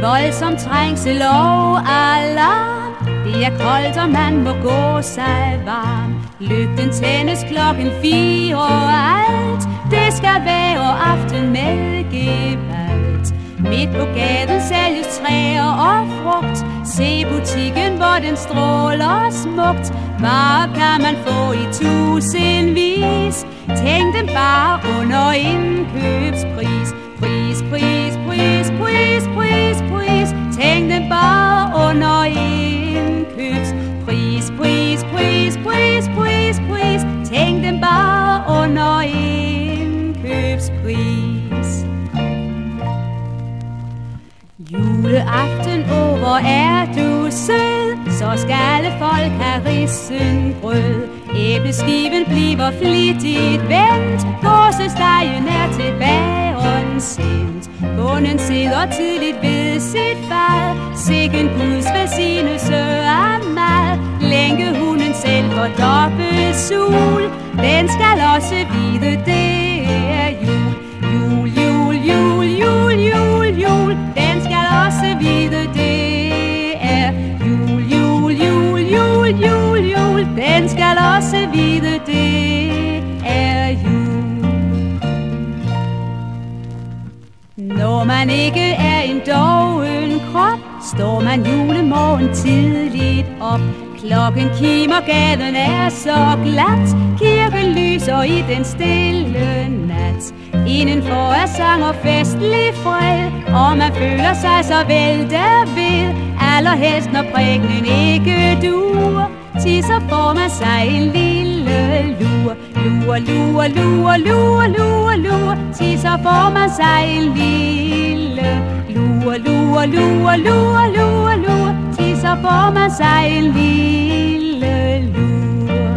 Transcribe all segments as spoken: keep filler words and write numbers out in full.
voldsom trængsel og alarm. Det er koldt, og man må gå sig varm. Lygten tændes klokken fire, og alt det skal være aften med gevalt. Midt på gaden sælges træer og frugt. Se butikken, hvor den stråler smukt. Varer kan man få i tusindvis. Tænk dem bare under indkøbspris. Pris, pris, pris, pris, pris, pris. Tænk dem bare under indkøbspris. Pris, pris, pris, pris, pris. Tænk dem bare under indkøbspris. Juleaften over, er du sød, så skal alle folk have risengrød. Æbleskiven bliver flittigt vendt, gåsestegen er til bageren sendt. Bonden sidder tidligt ved sit fad, Sikken Guds velsignelse af mad. Lænkehunden selv for dobbelt sul, den skal også vide, det er jul. Jul, jul, jul, jul, jul, jul, den skal også vide, det er jul, jul, jul, jul, jul, jul, den skal også vide, det er jul. Når man ikke er en doven krop, står man julemorgen tidligt op. Klokken kimer, gaden er så glat, kirken lyser i den stille nat. Indenfor er sang og festlig fred, og man føler sig så vel derved. Allerhelst når prægnen ikke duer, til så får man sig en lille lur. Lur, lur, lur, lur, lur, lur, til så får man sig en lille lur. Lur, lur, lur, lur, lur, til så får man sig en lille lur.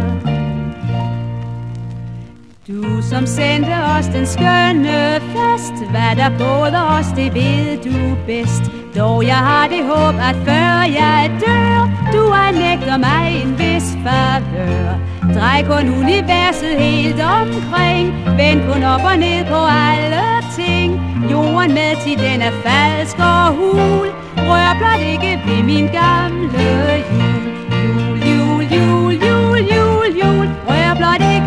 Du som sendte os den skønne fest, hvad der både os, det ved du bedst. Dog jeg har det håb, at før jeg dør, du ej nægter mig en vis favør. Drej kun universet helt omkring, vend kun op og ned på alle ting. Jorden med til den er falsk og hul, rør blot ikke ved min gamle jul. Jul, jul, jul, jul, jul, jul, rør blot ikke